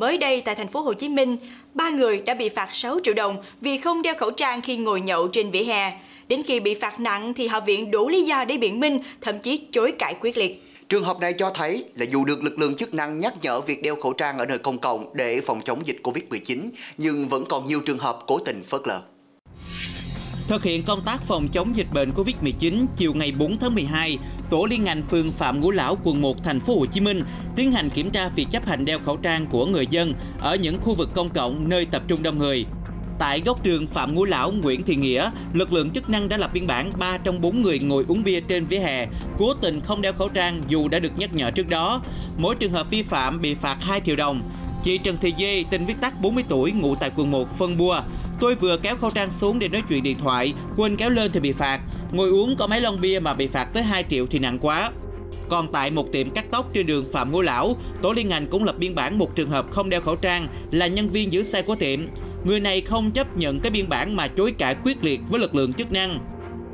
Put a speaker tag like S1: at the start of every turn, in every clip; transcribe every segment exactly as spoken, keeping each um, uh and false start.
S1: mới đây tại thành phố Hồ Chí Minh, ba người đã bị phạt sáu triệu đồng vì không đeo khẩu trang khi ngồi nhậu trên vỉa hè. Đến khi bị phạt nặng thì họ viện đủ lý do để biện minh, thậm chí chối cãi quyết liệt.
S2: Trường hợp này cho thấy là dù được lực lượng chức năng nhắc nhở việc đeo khẩu trang ở nơi công cộng để phòng chống dịch Covid mười chín, nhưng vẫn còn nhiều trường hợp cố tình phớt lờ.
S3: Thực hiện công tác phòng chống dịch bệnh Covid mười chín, chiều ngày bốn tháng mười hai, tổ liên ngành phường Phạm Ngũ Lão, quận một, thành phố Hồ Chí Minh tiến hành kiểm tra việc chấp hành đeo khẩu trang của người dân ở những khu vực công cộng nơi tập trung đông người. Tại góc đường Phạm Ngũ Lão, Nguyễn Thị Nghĩa, lực lượng chức năng đã lập biên bản ba trong bốn người ngồi uống bia trên vỉa hè, cố tình không đeo khẩu trang dù đã được nhắc nhở trước đó. Mỗi trường hợp vi phạm bị phạt hai triệu đồng. Chị Trần Thị Dê, tên viết tắt, bốn mươi tuổi, ngụ tại quận một, phân bua. Tôi vừa kéo khẩu trang xuống để nói chuyện điện thoại, quên kéo lên thì bị phạt. Ngồi uống có mấy lon bia mà bị phạt tới hai triệu thì nặng quá. Còn tại một tiệm cắt tóc trên đường Phạm Ngũ Lão, tổ liên ngành cũng lập biên bản một trường hợp không đeo khẩu trang là nhân viên giữ xe của tiệm. Người này không chấp nhận cái biên bản mà chối cãi quyết liệt với lực lượng chức năng.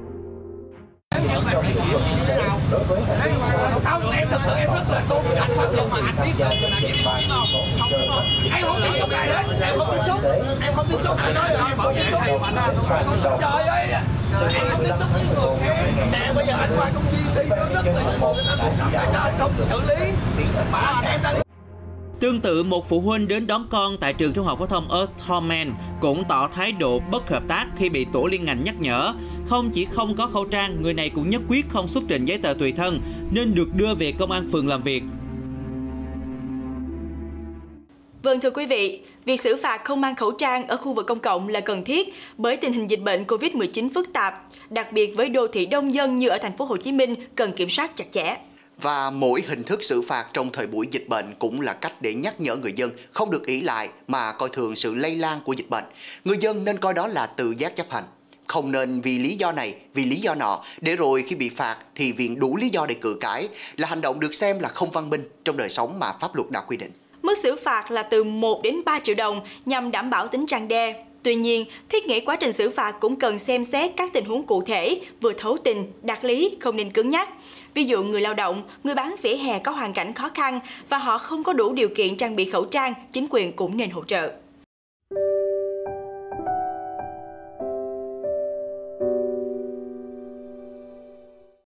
S4: Không, em thật sự em rất là tôn trọng pháp luật mà anh biết được là gì không? Không, không, em không tiếp xúc ai hết, em không tiếp xúc, em không tiếp xúc, anh nói rồi, em không tiếp xúc, trời ơi, em không tiếp xúc với người khác, nè bây giờ anh qua công viên đi, nó rất là một cái nó tại sao anh không xử lý, mà anh em đang.
S3: Tương tự, một phụ huynh đến đón con tại trường trung học phổ thông Earth Thorman cũng tỏ thái độ bất hợp tác khi bị tổ liên ngành nhắc nhở. Không chỉ không có khẩu trang, người này cũng nhất quyết không xuất trình giấy tờ tùy thân nên được đưa về công an phường làm việc.
S1: Vâng, thưa quý vị, việc xử phạt không mang khẩu trang ở khu vực công cộng là cần thiết bởi tình hình dịch bệnh Covid mười chín phức tạp, đặc biệt với đô thị đông dân như ở thành phố Hồ Chí Minh cần kiểm soát chặt chẽ.
S2: Và mỗi hình thức xử phạt trong thời buổi dịch bệnh cũng là cách để nhắc nhở người dân không được ỷ lại mà coi thường sự lây lan của dịch bệnh. Người dân nên coi đó là tự giác chấp hành. Không nên vì lý do này, vì lý do nọ, để rồi khi bị phạt thì viện đủ lý do để cự cãi, là hành động được xem là không văn minh trong đời sống mà pháp luật đã quy định.
S1: Mức xử phạt là từ một đến ba triệu đồng nhằm đảm bảo tính răn đe. Tuy nhiên, thiết nghĩ quá trình xử phạt cũng cần xem xét các tình huống cụ thể, vừa thấu tình, đạt lý, không nên cứng nhắc. Ví dụ người lao động, người bán vỉa hè có hoàn cảnh khó khăn và họ không có đủ điều kiện trang bị khẩu trang, chính quyền cũng nên hỗ trợ.